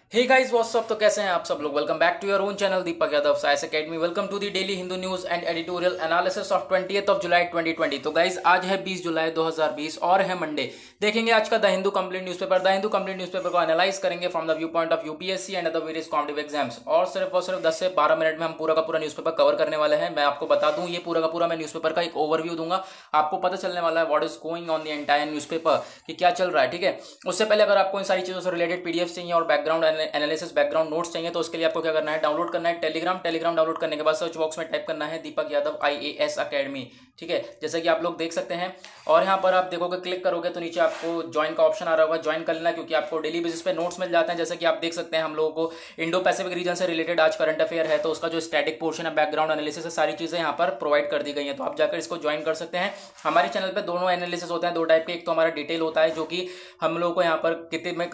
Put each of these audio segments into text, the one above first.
Hey guys what's up. तो कैसे हैं आप सब लोग। Welcome back to your own channel Deepak Yadav science academy. Welcome to the daily Hindu news and editorial analysis of 20th of July 2020। तो guys आज है 20 जुलाई 2020 और है मंडे। देखेंगे आज का the Hindu complete newspaper. The Hindu complete newspaper को एनालाइज करेंगे from the viewpoint of UPSC and other various competitive exams. और सिर्फ 10 से 12 मिनट में हम पूरा का पूरा न्यूज़पेपर कवर करने वाले हैं। मैं आपको बता दूं ये पूरा का पूरा मैं न्यूज़पेपर का एक ओवरव्यू दूंगा। आपको पता चलने वाला है what is going on the entire newspaper कि क्या चल रहा है। ठीक है, उससे पहले अगर आपको इन सारी चीजों से रिलेटेड पीडीएफ चाहिए और बैकग्राउंड एनालिसिस बैकग्राउंड नोट्स चाहिए तो उसके लिए आपको क्या करना है, डाउनलोड करना है टेलीग्राम डाउनलोड करने के बाद सर्च बॉक्स में टाइप करना है दीपक यादव IAS अकेडमी। ठीक है, जैसे कि आप लोग देख सकते हैं और यहाँ पर आप देखोगे क्लिक करोगे तो नीचे आपको ज्वाइन का ऑप्शन आ रहा होगा। ज्वाइन कर लेना क्योंकि आपको डेली बेसिस पे नोट्स मिल जाते हैं। जैसे कि आप देख सकते हैं हम लोगों को इंडो पैसिफिक रीजन से रिलेटेड आज करंट अफेयर है तो उसका जो स्टैटिक पोर्शन है, बैकग्राउंड एनालिसिस है, सारी चीजें यहाँ पर प्रोवाइड कर दी गई हैं। तो आप जाकर इसको ज्वाइन कर सकते हैं। हमारे चैनल पे दोनों एनालिसिस होते हैं, दो टाइप के। एक तो हमारा डिटेल होता है जो कि हम लोगों को यहाँ पर कितने में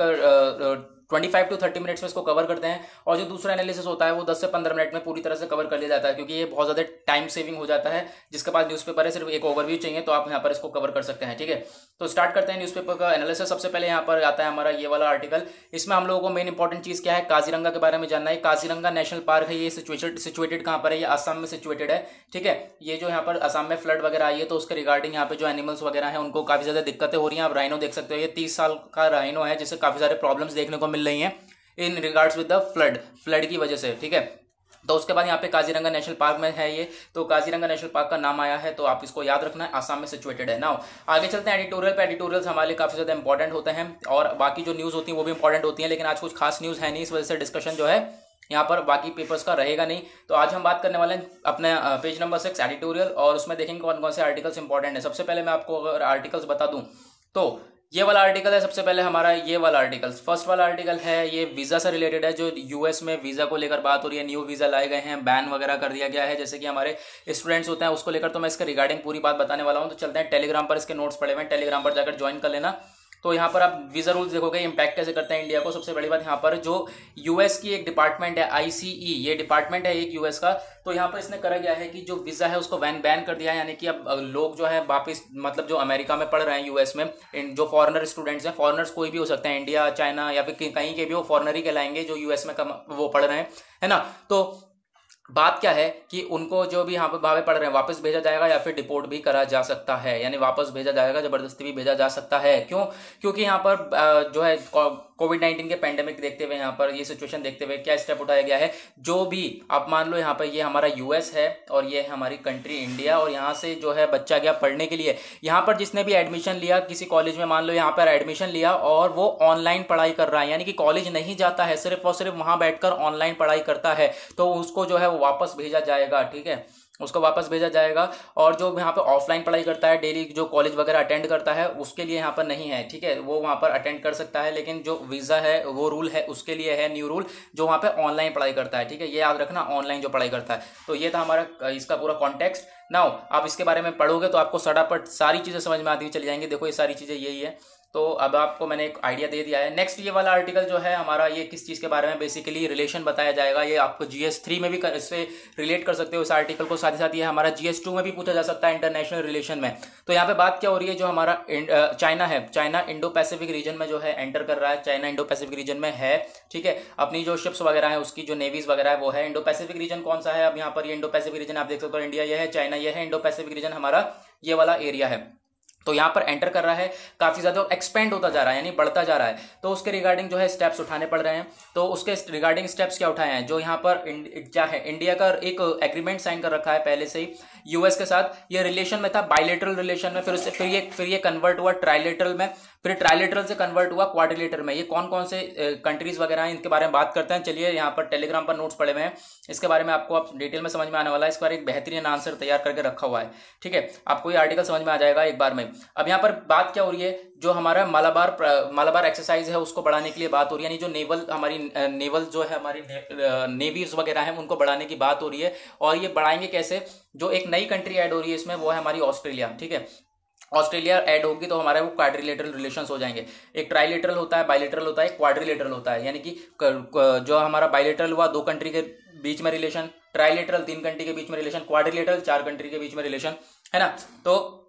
25 to 30 मिनट्स में इसको कवर करते हैं, और जो दूसरा एनालिसिस होता है वो 10 से 15 मिनट में पूरी तरह से कवर कर लिया जाता है क्योंकि ये बहुत ज़्यादा टाइम सेविंग हो जाता है। जिसके पास न्यूज़पेपर है, सिर्फ एक ओवरव्यू चाहिए तो आप यहाँ पर इसको कवर कर सकते हैं। ठीक है, तो स्टार्ट करते हैं न्यूज़पेपर का एनालिसिस। सबसे पहले यहाँ पर आता है हमारा ये वाला आर्टिकल। इसमें हम लोगों को मेन इंपॉर्टेंट चीज़ क्या है, काजीरंगा के बारे में जानना है। काजीरंगा नेशनल पार्क है, ये सिचुएटेड कहाँ पर है, ये आसाम में सिचुएटेड है। ठीक है, ये जो यहाँ पर आसाम में फ्लड वगैरह आई है तो उसके रिगार्डिंग यहाँ पे जो एनिमल्स वगैरह हैं उनको काफ़ी ज़्यादा दिक्कतें हो रही हैं। आप राइनो देख सकते हो, ये 30 साल का राइनो है जिससे काफ़ी सारे प्रॉब्लम्स देखने को मिल रही हैं in regards with the flood की वजह से। ठीक है, तो उसके बाद यहाँ पे काजीरंगा नेशनल पार्क में है ये, तो काजीरंगा नेशनल पार्क का नाम आया है तो आप इसको याद रखना है, आसाम में सिचुएटेड है। नाउ आगे चलते हैं एडिटोरियल पे। एडिटोरियल्स हमारे लिए काफी ज्यादा इंपॉर्टेंट होते हैं और बाकी जो न्यूज होती है वो भी इंपॉर्टेंट होती है, लेकिन आज कुछ खास न्यूज है नहीं, इस वजह से डिस्कशन जो है यहाँ पर बाकी पेपर्स का रहेगा नहीं। तो आज हम बात करने वाले हैं अपने पेज नंबर 6 एडिटोरियल, और उसमें देखेंगे कौन कौन से आर्टिकल्स इंपॉर्टेंट है। सबसे पहले मैं आपको अगर आर्टिकल्स बता दूं तो ये वाला आर्टिकल है सबसे पहले हमारा, ये वाला आर्टिकल फर्स्ट वाला आर्टिकल है। ये वीजा से रिलेटेड है, जो यूएस में वीजा को लेकर बात हो रही है। न्यू वीजा लाए गए हैं, बैन वगैरह कर दिया गया है जैसे कि हमारे स्टूडेंट्स होते हैं उसको लेकर। तो मैं इसके रिगार्डिंग पूरी बात बताने वाला हूँ। तो चलते हैं, टेलीग्राम पर इसके नोट्स पड़े हुए हैं, टेलीग्राम पर जाकर ज्वाइन कर लेना। तो यहाँ पर आप वीजा रूल्स देखोगे इंपैक्ट कैसे करते हैं इंडिया को। सबसे बड़ी बात यहाँ पर जो यूएस की एक डिपार्टमेंट है ICE, ये डिपार्टमेंट है एक यूएस का। तो यहाँ पर इसने करा गया है कि जो वीजा है उसको बैन कर दिया है, यानी कि अब लोग जो है वापस, मतलब जो अमेरिका में पढ़ रहे हैं यूएस में, जो फॉरेनर स्टूडेंट्स हैं, फॉरेनर्स कोई भी हो सकते हैं, इंडिया चाइना या फिर कहीं के भी, वो फॉरेनर ही कहलाएंगे जो यूएस में वो पढ़ रहे हैं, है ना। तो बात क्या है कि उनको जो भी यहाँ पे भावे पड़ रहे हैं वापस भेजा जाएगा या फिर डिपोर्ट भी करा जा सकता है, यानी वापस भेजा जाएगा, जबरदस्ती भी भेजा जा सकता है। क्यों? क्योंकि यहाँ पर जो है कोविड-19 के पेंडेमिक देखते हुए, यहाँ पर ये सिचुएशन देखते हुए क्या स्टेप उठाया गया है। जो भी आप मान लो यहाँ पर ये हमारा यूएस है और ये है हमारी कंट्री इंडिया, और यहाँ से जो है बच्चा गया पढ़ने के लिए। यहाँ पर जिसने भी एडमिशन लिया किसी कॉलेज में, मान लो यहाँ पर एडमिशन लिया और वो ऑनलाइन पढ़ाई कर रहा है, यानी कि कॉलेज नहीं जाता है, सिर्फ और सिर्फ वहां बैठकर ऑनलाइन पढ़ाई करता है, तो उसको जो है वो वापस भेजा जाएगा। ठीक है, उसको वापस भेजा जाएगा। और जो यहाँ पे ऑफलाइन पढ़ाई करता है, डेली जो कॉलेज वगैरह अटेंड करता है, उसके लिए यहाँ पर नहीं है। ठीक है, वो वहाँ पर अटेंड कर सकता है, लेकिन जो वीज़ा है वो रूल है उसके लिए है, न्यू रूल, जो वहाँ पे ऑनलाइन पढ़ाई करता है। ठीक है, ये याद रखना, ऑनलाइन जो पढ़ाई करता है। तो ये था हमारा इसका पूरा कॉन्टेक्स्ट। नाउ आप इसके बारे में पढ़ोगे तो आपको सटापट सारी चीज़ें समझ में आती चली जाएंगी। देखो ये सारी चीज़ें यही है, तो अब आपको मैंने एक आइडिया दे दिया है। नेक्स्ट ये वाला आर्टिकल जो है हमारा, ये किस चीज़ के बारे में, बेसिकली रिलेशन बताया जाएगा। ये आपको GS3 में भी इससे रिलेट कर सकते हो इस आर्टिकल को, साथ ही साथ ये हमारा GS2 में भी पूछा जा सकता है, इंटरनेशनल रिलेशन में। तो यहाँ पे बात क्या हो रही है, जो हमारा चाइना है, चाइना इंडो पैसिफिक रीजन में जो है एंटर कर रहा है, चाइना इंडो पैसिफिक रीजन में है। ठीक है, अपनी जो शिप्स वगैरह है उसकी जो नेवीज वगैरह है वो है। इंडो पैसिफिक रीजन कौन सा है, अब यहाँ पर ये इंडो पैसिफिक रीजन आप देख सकते हो, इंडिया ये है, चाइना ये है, इंडो पैसिफिक रीजन हमारा ये वाला एरिया है। तो यहाँ पर एंटर कर रहा है, काफी ज्यादा एक्सपेंड होता जा रहा है, यानी बढ़ता जा रहा है। तो उसके रिगार्डिंग जो है स्टेप्स उठाने पड़ रहे हैं। तो उसके रिगार्डिंग स्टेप्स क्या उठाए हैं, जो यहाँ पर क्या है, इंडिया का एक एग्रीमेंट साइन कर रखा है पहले से ही यूएस के साथ। ये रिलेशन में था बायलेटरल रिलेशन में, फिर ये कन्वर्ट हुआ ट्राइलेटरल में, फिर ट्राइलेटरल से कन्वर्ट हुआ क्वाड्रिलेटरल में। ये कौन कौन से कंट्रीज वगैरह हैं इनके बारे में बात करते हैं। चलिए, यहाँ पर टेलीग्राम पर नोट्स पड़े हुए हैं, इसके बारे में आपको अब डिटेल में समझ में आने वाला है। इस बार एक बेहतरीन आंसर तैयार करके रखा हुआ है। ठीक है, आपको ये आर्टिकल समझ में आ जाएगा एक बार में। अब यहाँ पर बात क्या हो रही है, जो हमारा मालाबार एक्सरसाइज है उसको बढ़ाने के लिए बात हो रही है, यानी जो नेवल हमारी नेवल जो है हमारी नेवीज वगैरह है उनको बढ़ाने की बात हो रही है। और ये बढ़ाएंगे कैसे, जो एक नई कंट्री ऐड हो रही है इसमें, वो है हमारी ऑस्ट्रेलिया। ठीक है, ऑस्ट्रेलिया ऐड होगी तो हमारे वो क्वाड्रिलेटरल रिलेशंस हो जाएंगे। एक ट्राइलेटरल होता है, बाइलेटरल होता है, क्वाड्रिलेटरल होता है, यानी कि जो हमारा बाइलेटरल हुआ 2 कंट्री के बीच में रिलेशन, ट्राइलेटरल 3 कंट्री के बीच में रिलेशन, क्वाड्रिलेटरल 4 कंट्री के बीच में रिलेशन, है ना। तो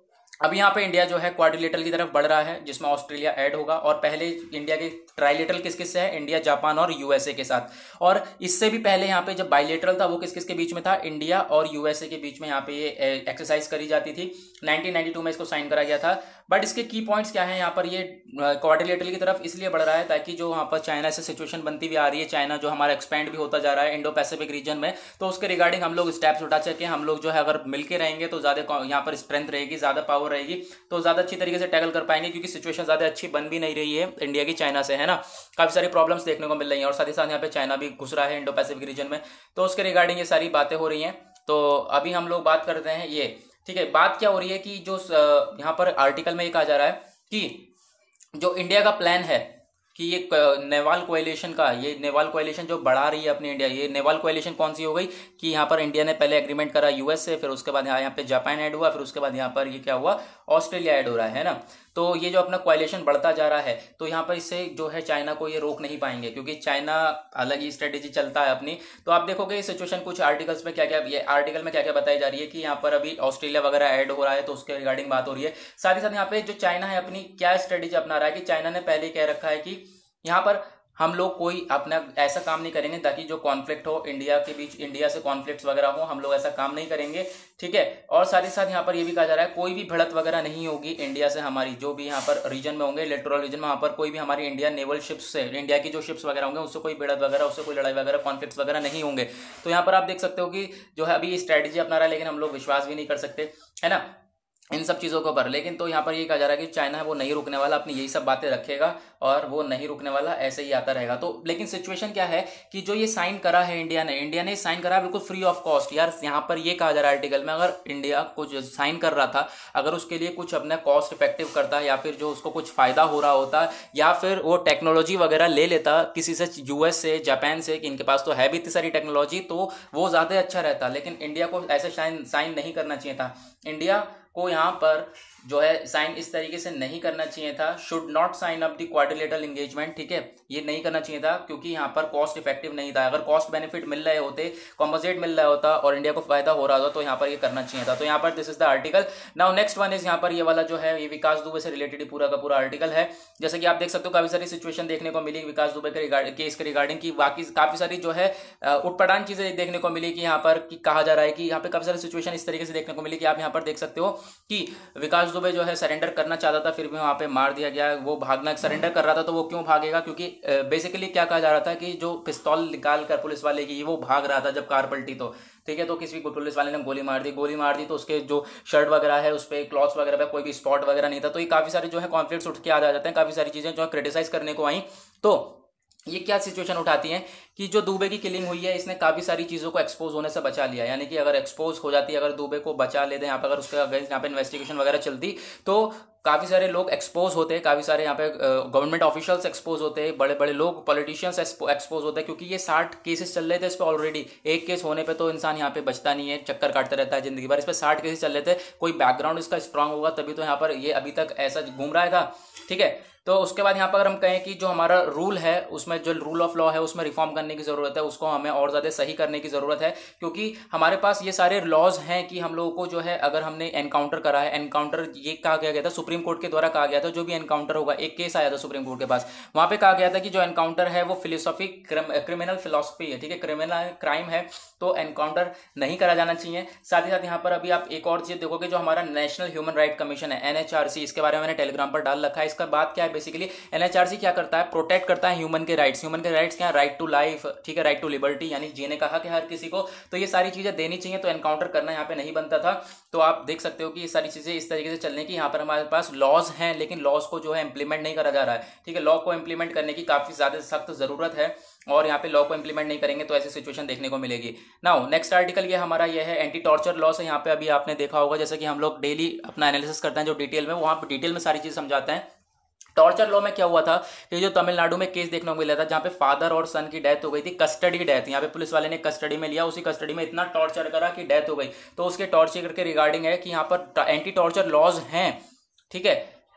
अब यहाँ पे इंडिया जो है क्वाड्रिलेटरल की तरफ बढ़ रहा है, जिसमें ऑस्ट्रेलिया ऐड होगा। और पहले इंडिया के ट्राइलेटरल किस किस से है, इंडिया, जापान और यूएसए के साथ। और इससे भी पहले यहाँ पे जब बाइलेटरल था वो किस किस के बीच में था, इंडिया और यूएसए के बीच में यहाँ पे ये एक्सरसाइज करी जाती थी। 1992 में इसको साइन करा गया था। बट इसके की पॉइंट्स क्या है, यहाँ पर ये क्वाड्रिलेटरल की तरफ इसलिए बढ़ रहा है ताकि जो यहाँ पर चाइना से सिचुएशन बनती हुई आ रही है, चाइना जो हमारा एक्सपेंड भी होता जा रहा है इंडो पैसिफिक रीजन में, तो उसके रिगार्डिंग हम लोग स्टेप्स उठा सके। हम लोग जो है अगर मिलके रहेंगे तो ज्यादा यहाँ पर स्ट्रेंथ रहेगी, ज्यादा पावर रहेगी, तो ज्यादा अच्छी तरीके से टैकल कर पाएंगे। क्योंकि सिचुएशन ज्यादा अच्छी बन भी नहीं रही है इंडिया की चाइना से, है ना, काफी सारी प्रॉब्लम्स देखने को मिल रही हैं। और साथ ही साथ यहाँ पे चाइना भी घुस रहा है इंडो पैसिफिक रीजन में, तो उसके रिगार्डिंग ये सारी बातें हो रही हैं। तो अभी हम लोग बात करते हैं ये, ठीक है। बात क्या हो रही है कि जो यहाँ पर आर्टिकल में ये कहा जा रहा है कि जो इंडिया का प्लान है कि ये नेवाल कोएलिशन का, ये नेवाल कोएलिशन जो बढ़ा रही है अपनी इंडिया, ये नेवाल कोएलिशन कौन सी हो गई कि यहाँ पर इंडिया ने पहले एग्रीमेंट करा यूएस से, फिर उसके बाद यहाँ पे जापान ऐड हुआ, फिर उसके बाद यहाँ पर ये क्या हुआ, ऑस्ट्रेलिया ऐड हो रहा है ना। तो ये जो अपना कोएलिशन बढ़ता जा रहा है, तो यहाँ पर इससे जो है चाइना को ये रोक नहीं पाएंगे, क्योंकि चाइना अलग ही स्ट्रेटेजी चलता है अपनी। तो आप देखोगे ये सिचुएशन कुछ आर्टिकल्स में क्या क्या, ये आर्टिकल में क्या क्या बताई जा रही है कि यहाँ पर अभी ऑस्ट्रेलिया वगैरह ऐड हो रहा है, तो उसके रिगार्डिंग बात हो रही है। साथ ही साथ यहाँ पे जो चाइना है अपनी क्या स्ट्रेटेजी अपना रहा है कि चाइना ने पहले कह रखा है कि यहाँ पर हम लोग कोई अपना ऐसा काम नहीं करेंगे ताकि जो कॉन्फ्लिक्ट हो इंडिया के बीच, इंडिया से कॉन्फ्लिक्ट्स वगैरह हो, हम लोग ऐसा काम नहीं करेंगे, ठीक है। और साथ ही साथ यहाँ पर ये भी कहा जा रहा है कोई भी भिड़त वगैरह नहीं होगी इंडिया से, हमारी जो भी यहाँ पर रीजन में होंगे, लिटोरल रीजन में, वहाँ पर कोई भी हमारी इंडिया नेवल शिप्स से, इंडिया की जो शिप्स वगैरह होंगे उससे कोई भिड़त वगैरह, उससे कोई लड़ाई वगैरह, कॉन्फ्लिक्ट्स वगैरह नहीं होंगे। तो यहाँ पर आप देख सकते हो कि जो है अभी स्ट्रैटेजी अपना रहा है, लेकिन हम लोग विश्वास भी नहीं कर सकते, है ना, इन सब चीज़ों के ऊपर। लेकिन तो यहाँ पर ये कहा जा रहा है कि चाइना है वो नहीं रुकने वाला, अपनी यही सब बातें रखेगा और वो नहीं रुकने वाला, ऐसे ही आता रहेगा। तो लेकिन सिचुएशन क्या है कि जो ये साइन करा है इंडिया ने साइन करा बिल्कुल फ्री ऑफ कॉस्ट। यार यहाँ पर ये कहा जा रहा है आर्टिकल में, अगर इंडिया कुछ साइन कर रहा था, अगर उसके लिए कुछ अपना कॉस्ट इफेक्टिव करता, या फिर जो उसको कुछ फायदा हो रहा होता, या फिर वो टेक्नोलॉजी वगैरह ले लेता किसी से, यूएस से, जापान से, कि इनके पास तो है भी इतनी सारी टेक्नोलॉजी, तो वो ज्यादा अच्छा रहता। लेकिन इंडिया को ऐसे साइन नहीं करना चाहिए था। इंडिया को यहाँ पर जो है साइन इस तरीके से नहीं करना चाहिए था। Should not sign up the quadrilateral engagement, ठीक है, ये नहीं करना चाहिए था, क्योंकि यहाँ पर कॉस्ट इफेक्टिव नहीं था। अगर कॉस्ट बेनिफिट मिल रहे होते, कॉम्पोजिट मिल रहा होता और इंडिया को फायदा हो रहा होता, तो यहाँ पर ये करना चाहिए था। तो यहाँ पर this is the article. Now next one is यहाँ पर ये वाला जो है, ये विकास दुबे से रिलेटेड पूरा का पूरा आर्टिकल है। जैसे कि आप देख सकते हो काफी सारी सिचुएशन देखने को मिली विकास दुबे के केस के रिगार्डिंग की, बाकी काफी सारी जो है उटपटांग चीजें देखने को मिली कि यहाँ पर कहा जा रहा है कि यहाँ पे काफी सारी सिचुएशन इस तरीके से देखने को मिली कि आप यहाँ पर देख सकते हो कि विकास दुबे जो है सरेंडर करना चाहता था, फिर भी वहां पे मार दिया गया। वो भागना, सरेंडर कर रहा था, तो वो क्यों भागेगा, क्योंकि बेसिकली क्या कहा जा रहा था कि जो पिस्तौल निकाल कर पुलिस वाले की, वो भाग रहा था जब कार पलटी, तो ठीक है, तो किसी पुलिस वाले ने गोली मार दी तो उसके जो शर्ट वगैरह है उस पर, क्लॉथ्स वगैरह पे कोई भी स्पॉट वगैरह नहीं था। तो ये काफी सारे जो है कॉन्फ्लिक्ट्स उठ के आ जाते हैं, काफी सारी चीजें जो है क्रिटिसाइज करने को आई। तो ये क्या सिचुएशन उठाती है कि जो दुबे की किलिंग हुई है, इसने काफी सारी चीजों को एक्सपोज होने से बचा लिया। यानी कि अगर एक्सपोज हो जाती, अगर दुबे को बचा लेते यहाँ पे, अगर उसके अगेंस्ट यहाँ पे इन्वेस्टिगेशन वगैरह चलती, तो काफी सारे लोग एक्सपोज होते, काफी सारे यहाँ पे गवर्नमेंट ऑफिशियल्स एक्सपोज होते, बड़े बड़े लोग, पॉलिटिशियंस एक्सपोज होते, क्योंकि ये 60 केसेस चल रहे थे इस पर ऑलरेडी। एक केस होने पे तो इंसान यहाँ पे बचता नहीं है, चक्कर काटता रहता है जिंदगी भर। इस पे 60 केसेस चल रहे थे, कोई बैकग्राउंड इसका स्ट्रांग होगा तभी तो यहाँ पर ये अभी तक ऐसा घूम रहा था, ठीक है। तो उसके बाद यहाँ पर अगर हम कहें कि जो हमारा रूल है, उसमें जो रूल ऑफ लॉ है उसमें रिफॉर्म करने की जरूरत है, उसको हमें और ज्यादा सही करने की जरूरत है। क्योंकि हमारे पास ये सारे लॉज हैं कि हम लोगों को जो है, अगर हमने एनकाउंटर करा है, एनकाउंटर ये कहा गया था, सुप्रीम कोर्ट के द्वारा कहा गया था, जो भी एनकाउंटर होगा, एक केस आया था सुप्रीम कोर्ट के पास, वहां पे कहा गया था कि जो एनकाउंटर है वो फिलोसॉफी, क्रिमिनल फिलोसफी है, ठीक है, क्रिमिनल क्राइम है, तो एनकाउंटर नहीं करा जाना चाहिए। साथ ही साथ यहाँ पर अभी आप एक और चीज देखोगे, जो हमारा नेशनल ह्यूमन राइट कमीशन है, एनएचआरसी, इसके बारे में मैंने टेलीग्राम पर डाल रखा है। इसका बात क्या है, बेसिकली एनएचआरसी क्या करता है, प्रोटेक्ट करता है ह्यूमन के राइट्स। ह्यूमन के राइट्स क्या है, राइट टू लाइफ, ठीक है, राइट टू लिबर्टी, यानी जीने का हक है हर किसी को। तो ये सारी चीजें देनी चाहिए, तो एनकाउंटर करना यहाँ पे नहीं बनता था। तो आप देख सकते हो कि ये सारी चीजें इस तरीके से चलने की, यहाँ पर हमारे पास लॉज हैं, लेकिन लॉज को जो है इंप्लीमेंट नहीं करा जा रहा है, ठीक है। लॉ को इंप्लीमेंट करने की काफी ज्यादा सख्त जरूरत है, और यहाँ पे लॉ को इंप्लीमेंट नहीं करेंगे तो ऐसी सिचुएशन देखने को मिलेगी। नाउ नेक्स्ट आर्टिकल ये हमारा ये है एंटी टॉर्चर लॉ से। यहाँ पे अभी आपने देखा होगा, जैसे कि हम लोग डेली अपना एनालिसिस करते हैं जो डिटेल में, वहां पर डिटेल में सारी चीज समझाते हैं। टॉर्चर लॉ में क्या हुआ था कि जो तमिलनाडु में केस देखने को मिला था, जहां पे फादर और सन की डेथ हो गई थी, कस्टडी डेथ। यहाँ पे पुलिस वाले ने कस्टडी में लिया, उसी कस्टडी में इतना टॉर्चर करा कि डेथ हो गई। तो उसके टॉर्चर के रिगार्डिंग है कि यहाँ पर एंटी टॉर्चर लॉज हैं, ठीक है,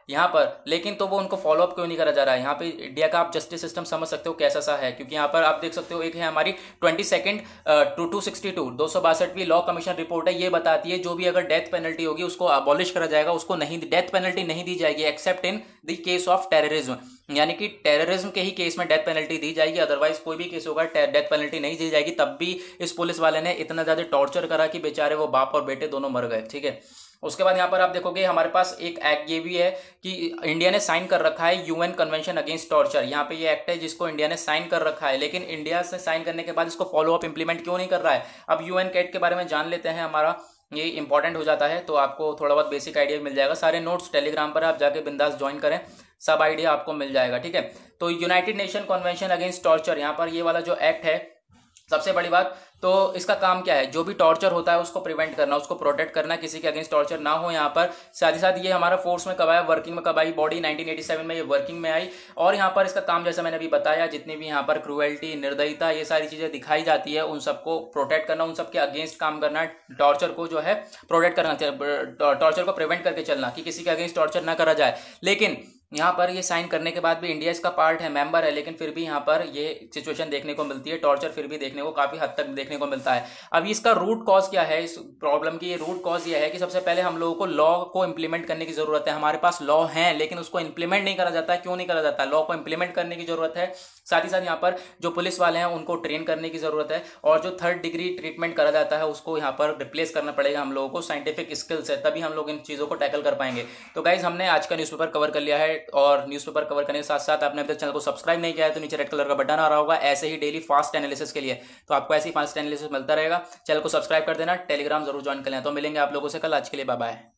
यहाँ पर, लेकिन तो वो उनको फॉलो अप क्यों नहीं करा जा रहा है। यहाँ पे इंडिया का आप जस्टिस सिस्टम समझ सकते हो कैसा सा है, क्योंकि यहाँ पर आप देख सकते हो एक है हमारी 22 262वीं लॉ कमीशन रिपोर्ट है। ये बताती है जो भी अगर डेथ पेनल्टी होगी उसको अबॉलिश करा जाएगा, उसको नहीं, डेथ पेनल्टी नहीं दी जाएगी except in the case of terrorism, यानी कि टेररिज्म के ही केस में डेथ पेनल्टी दी जाएगी, अदरवाइज कोई भी केस होगा डेथ पेनल्टी नहीं दी जाएगी। तब भी इस पुलिस वाले ने इतना ज्यादा टॉर्चर करा कि बेचारे वो बाप और बेटे दोनों मर गए। ठीक है, उसके बाद यहाँ पर आप देखोगे हमारे पास एक एक्ट ये भी है कि इंडिया ने साइन कर रखा है यूएन कन्वेंशन अगेंस्ट टॉर्चर। यहाँ पे ये एक्ट है जिसको इंडिया ने साइन कर रखा है, लेकिन इंडिया से साइन करने के बाद इसको फॉलो अप इंप्लीमेंट क्यों नहीं कर रहा है। अब यूएन कैट के बारे में जान लेते हैं, हमारा ये इंपॉर्टेंट हो जाता है, तो आपको थोड़ा बहुत बेसिक आइडिया मिल जाएगा। सारे नोट्स टेलीग्राम पर आप जाके बिंदास ज्वाइन करें, सब आइडिया आपको मिल जाएगा। ठीक है, तो United Nation convention against torture, यहाँ पर ये वाला जो एक्ट है, सबसे बड़ी बात तो इसका काम क्या है, जो भी टॉर्चर होता है उसको प्रिवेंट करना, उसको प्रोटेक्ट करना, किसी के अगेंस्ट टॉर्चर ना हो यहाँ पर। साथ ही साथ ये हमारा फोर्स में कब आया, वर्किंग में कब आई, बॉडी 1987 में ये वर्किंग में आई। और यहाँ पर इसका काम जैसा मैंने अभी बताया, जितनी भी यहाँ पर क्रूएल्टी, निर्दयता, ये सारी चीजें दिखाई जाती है उन सबको प्रोटेक्ट करना, उन सबके अगेंस्ट काम करना, टॉर्चर को जो है प्रोटेक्ट करना, टॉर्चर को प्रिवेंट करके चलना कि किसी के अगेंस्ट टॉर्चर ना करा जाए। लेकिन यहाँ पर ये साइन करने के बाद भी इंडिया इसका पार्ट है, मेंबर है, लेकिन फिर भी यहाँ पर ये सिचुएशन देखने को मिलती है, टॉर्चर फिर भी देखने को काफी हद तक देखने को मिलता है। अभी इसका रूट कॉज क्या है, इस प्रॉब्लम की ये रूट कॉज ये है कि सबसे पहले हम लोगों को लॉ को इंप्लीमेंट करने की जरूरत है। हमारे पास लॉ है लेकिन उसको इंप्लीमेंट नहीं करा जाता है, क्यों नहीं करा जाता, लॉ को इंप्लीमेंट करने की जरूरत है। साथ ही साथ यहाँ पर जो पुलिस वाले हैं उनको ट्रेन करने की जरूरत है, और जो 3rd डिग्री ट्रीटमेंट करा जाता है उसको यहाँ पर रिप्लेस करना पड़ेगा हम लोगों को साइंटिफिक स्किल से, तभी हम लोग इन चीजों को टैकल कर पाएंगे। तो गाइज हमने आज का न्यूज़पेपर कवर कर लिया है, और न्यूज़पेपर कवर करने के साथ साथ आपने अभी तक चैनल को सब्सक्राइब नहीं किया है तो नीचे रेड कलर का बटन आ रहा होगा, ऐसे ही डेली फास्ट एनालिसिस के लिए, तो आपको ऐसे ही फास्ट एनालिसिस मिलता रहेगा। चैनल को सब्सक्राइब कर देना, टेलीग्राम जरूर ज्वाइन कर लेना। तो मिलेंगे आप लोगों से कल, आज के लिए बाय बाय।